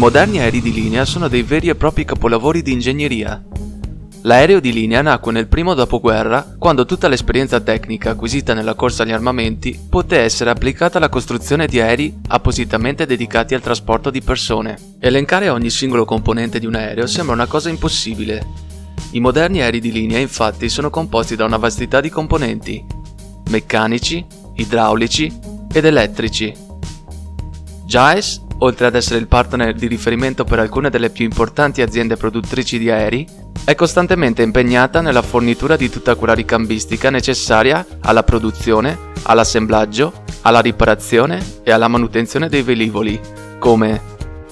moderni aerei di linea sono dei veri e propri capolavori di ingegneria. L'aereo di linea nacque nel primo dopoguerra, quando tutta l'esperienza tecnica acquisita nella corsa agli armamenti poté essere applicata alla costruzione di aerei appositamente dedicati al trasporto di persone. Elencare ogni singolo componente di un aereo sembra una cosa impossibile. I moderni aerei di linea infatti sono composti da una vastità di componenti: meccanici, idraulici ed elettrici. JAES, oltre ad essere il partner di riferimento per alcune delle più importanti aziende produttrici di aerei, è costantemente impegnata nella fornitura di tutta quella ricambistica necessaria alla produzione, all'assemblaggio, alla riparazione e alla manutenzione dei velivoli, come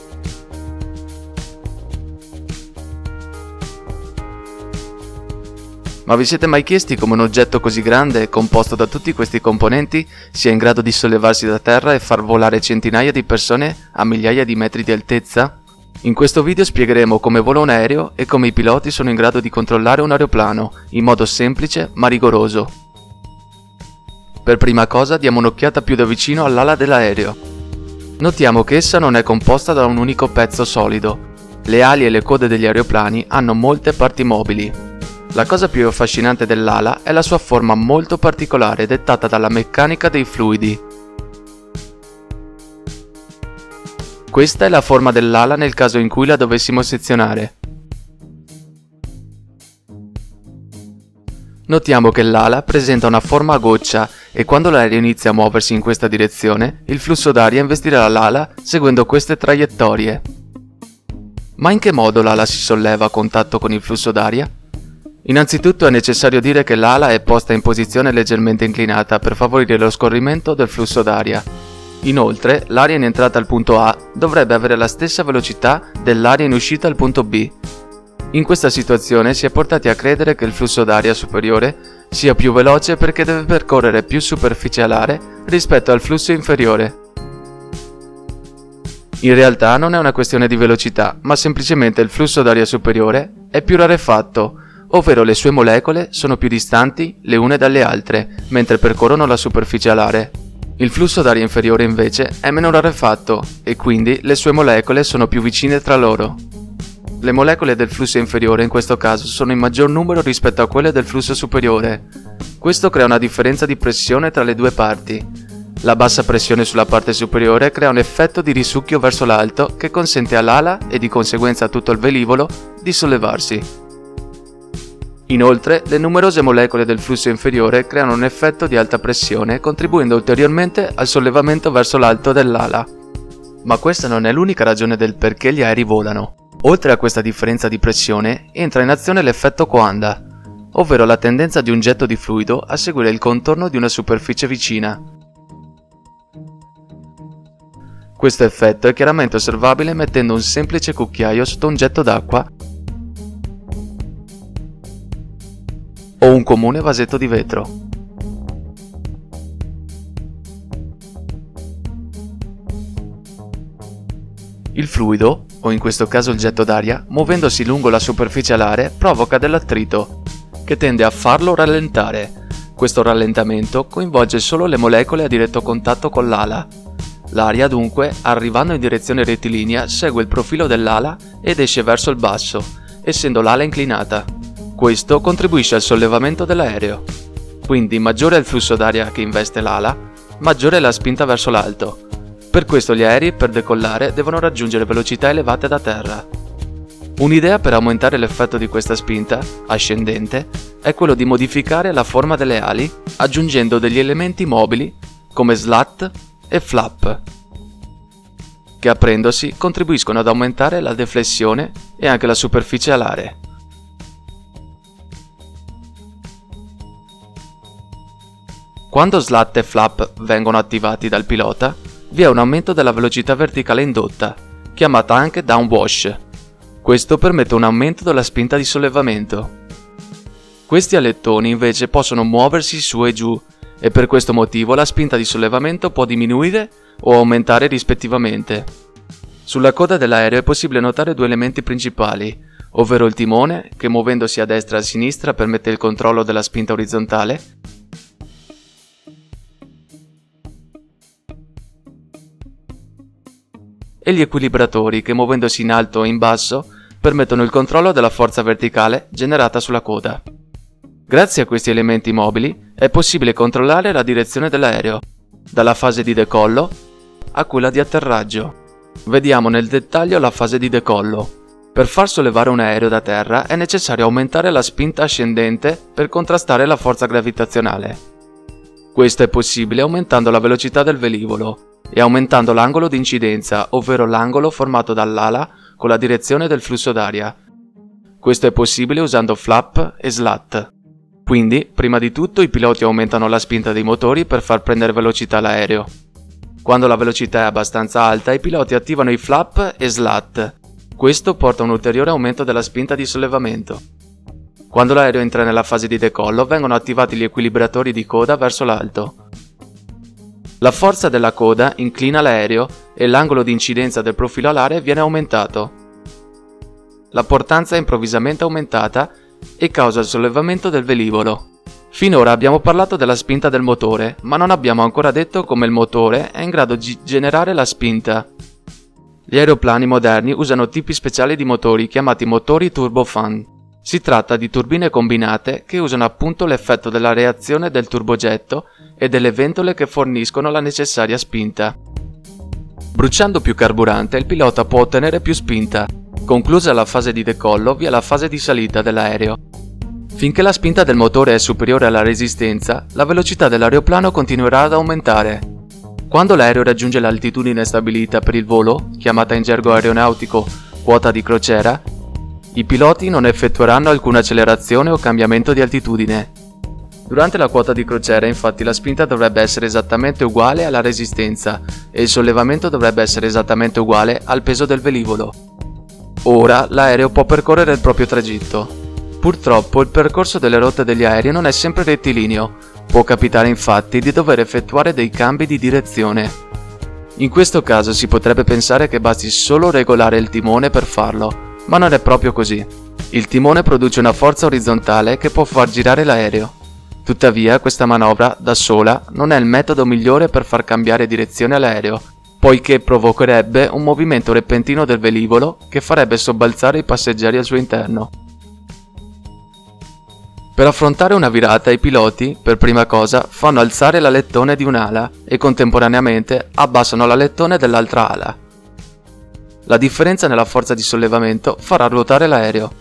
Ma vi siete mai chiesti come un oggetto così grande, composto da tutti questi componenti, sia in grado di sollevarsi da terra e far volare centinaia di persone a migliaia di metri di altezza? In questo video spiegheremo come vola un aereo e come i piloti sono in grado di controllare un aeroplano in modo semplice ma rigoroso. Per prima cosa diamo un'occhiata più da vicino all'ala dell'aereo. Notiamo che essa non è composta da un unico pezzo solido. Le ali e le code degli aeroplani hanno molte parti mobili. La cosa più affascinante dell'ala è la sua forma molto particolare dettata dalla meccanica dei fluidi. Questa è la forma dell'ala nel caso in cui la dovessimo sezionare. Notiamo che l'ala presenta una forma a goccia e quando l'aereo inizia a muoversi in questa direzione, il flusso d'aria investirà l'ala seguendo queste traiettorie. Ma in che modo l'ala si solleva a contatto con il flusso d'aria? Innanzitutto è necessario dire che l'ala è posta in posizione leggermente inclinata per favorire lo scorrimento del flusso d'aria. Inoltre, l'aria in entrata al punto A dovrebbe avere la stessa velocità dell'aria in uscita al punto B. In questa situazione si è portati a credere che il flusso d'aria superiore sia più veloce perché deve percorrere più superficie alare rispetto al flusso inferiore. In realtà non è una questione di velocità, ma semplicemente il flusso d'aria superiore è più rarefatto, ovvero le sue molecole sono più distanti le une dalle altre mentre percorrono la superficie alare. Il flusso d'aria inferiore invece è meno rarefatto e quindi le sue molecole sono più vicine tra loro. Le molecole del flusso inferiore in questo caso sono in maggior numero rispetto a quelle del flusso superiore. Questo crea una differenza di pressione tra le due parti. La bassa pressione sulla parte superiore crea un effetto di risucchio verso l'alto che consente all'ala e di conseguenza a tutto il velivolo di sollevarsi. Inoltre, le numerose molecole del flusso inferiore creano un effetto di alta pressione, contribuendo ulteriormente al sollevamento verso l'alto dell'ala. Ma questa non è l'unica ragione del perché gli aerei volano. Oltre a questa differenza di pressione, entra in azione l'effetto Coanda, ovvero la tendenza di un getto di fluido a seguire il contorno di una superficie vicina. Questo effetto è chiaramente osservabile mettendo un semplice cucchiaio sotto un getto d'acqua o un comune vasetto di vetro. Il fluido, o in questo caso il getto d'aria, muovendosi lungo la superficie alare, provoca dell'attrito, che tende a farlo rallentare. Questo rallentamento coinvolge solo le molecole a diretto contatto con l'ala. L'aria dunque, arrivando in direzione rettilinea, segue il profilo dell'ala ed esce verso il basso, essendo l'ala inclinata. Questo contribuisce al sollevamento dell'aereo. Quindi maggiore è il flusso d'aria che investe l'ala, maggiore è la spinta verso l'alto. Per questo gli aerei per decollare devono raggiungere velocità elevate da terra. Un'idea per aumentare l'effetto di questa spinta, ascendente, è quello di modificare la forma delle ali aggiungendo degli elementi mobili come slat e flap, che aprendosi contribuiscono ad aumentare la deflessione e anche la superficie alare. Quando slat e flap vengono attivati dal pilota, vi è un aumento della velocità verticale indotta, chiamata anche downwash. Questo permette un aumento della spinta di sollevamento. Questi alettoni invece possono muoversi su e giù e per questo motivo la spinta di sollevamento può diminuire o aumentare rispettivamente. Sulla coda dell'aereo è possibile notare due elementi principali, ovvero il timone, che muovendosi a destra e a sinistra permette il controllo della spinta orizzontale, e gli equilibratori che, muovendosi in alto o in basso, permettono il controllo della forza verticale generata sulla coda. Grazie a questi elementi mobili è possibile controllare la direzione dell'aereo, dalla fase di decollo a quella di atterraggio. Vediamo nel dettaglio la fase di decollo. Per far sollevare un aereo da terra è necessario aumentare la spinta ascendente per contrastare la forza gravitazionale. Questo è possibile aumentando la velocità del velivolo e aumentando l'angolo di incidenza, ovvero l'angolo formato dall'ala con la direzione del flusso d'aria. Questo è possibile usando flap e slat. Quindi, prima di tutto, i piloti aumentano la spinta dei motori per far prendere velocità all'aereo. Quando la velocità è abbastanza alta, i piloti attivano i flap e slat. Questo porta a un ulteriore aumento della spinta di sollevamento. Quando l'aereo entra nella fase di decollo, vengono attivati gli equilibratori di coda verso l'alto. La forza della coda inclina l'aereo e l'angolo di incidenza del profilo alare viene aumentato. La portanza è improvvisamente aumentata e causa il sollevamento del velivolo. Finora abbiamo parlato della spinta del motore, ma non abbiamo ancora detto come il motore è in grado di generare la spinta. Gli aeroplani moderni usano tipi speciali di motori chiamati motori turbofan. Si tratta di turbine combinate che usano appunto l'effetto della reazione del turbogetto e delle ventole che forniscono la necessaria spinta. Bruciando più carburante, il pilota può ottenere più spinta. Conclusa la fase di decollo, vi è la fase di salita dell'aereo. Finché la spinta del motore è superiore alla resistenza, la velocità dell'aeroplano continuerà ad aumentare. Quando l'aereo raggiunge l'altitudine stabilita per il volo, chiamata in gergo aeronautico quota di crociera, i piloti non effettueranno alcuna accelerazione o cambiamento di altitudine. Durante la quota di crociera, infatti, la spinta dovrebbe essere esattamente uguale alla resistenza e il sollevamento dovrebbe essere esattamente uguale al peso del velivolo. Ora l'aereo può percorrere il proprio tragitto. Purtroppo il percorso delle rotte degli aerei non è sempre rettilineo, può capitare infatti di dover effettuare dei cambi di direzione. In questo caso si potrebbe pensare che basti solo regolare il timone per farlo, ma non è proprio così. Il timone produce una forza orizzontale che può far girare l'aereo. Tuttavia questa manovra da sola non è il metodo migliore per far cambiare direzione all'aereo, poiché provocherebbe un movimento repentino del velivolo che farebbe sobbalzare i passeggeri al suo interno. Per affrontare una virata, i piloti, per prima cosa, fanno alzare l'alettone di un'ala e contemporaneamente abbassano l'alettone dell'altra ala. La differenza nella forza di sollevamento farà ruotare l'aereo.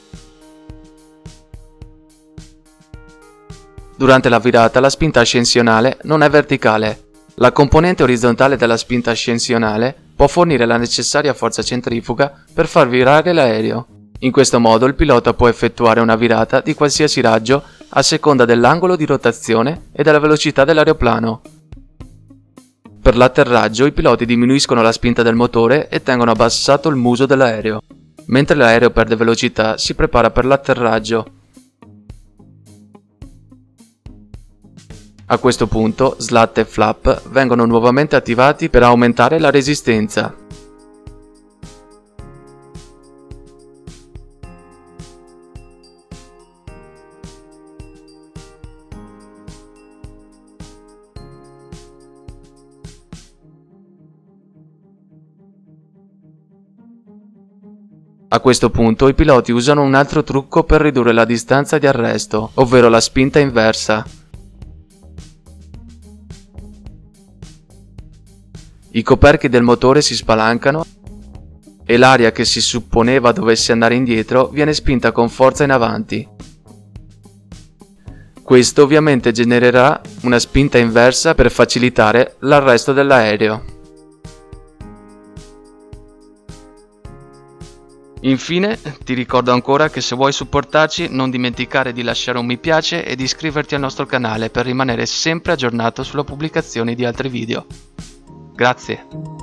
Durante la virata la spinta ascensionale non è verticale. La componente orizzontale della spinta ascensionale può fornire la necessaria forza centrifuga per far virare l'aereo. In questo modo il pilota può effettuare una virata di qualsiasi raggio a seconda dell'angolo di rotazione e della velocità dell'aeroplano. Per l'atterraggio i piloti diminuiscono la spinta del motore e tengono abbassato il muso dell'aereo. Mentre l'aereo perde velocità si prepara per l'atterraggio. A questo punto slat e flap vengono nuovamente attivati per aumentare la resistenza. A questo punto i piloti usano un altro trucco per ridurre la distanza di arresto, ovvero la spinta inversa. I coperchi del motore si spalancano e l'aria che si supponeva dovesse andare indietro viene spinta con forza in avanti. Questo ovviamente genererà una spinta inversa per facilitare l'arresto dell'aereo. Infine, ti ricordo ancora che se vuoi supportarci non dimenticare di lasciare un mi piace e di iscriverti al nostro canale per rimanere sempre aggiornato sulla pubblicazione di altri video. Grazie!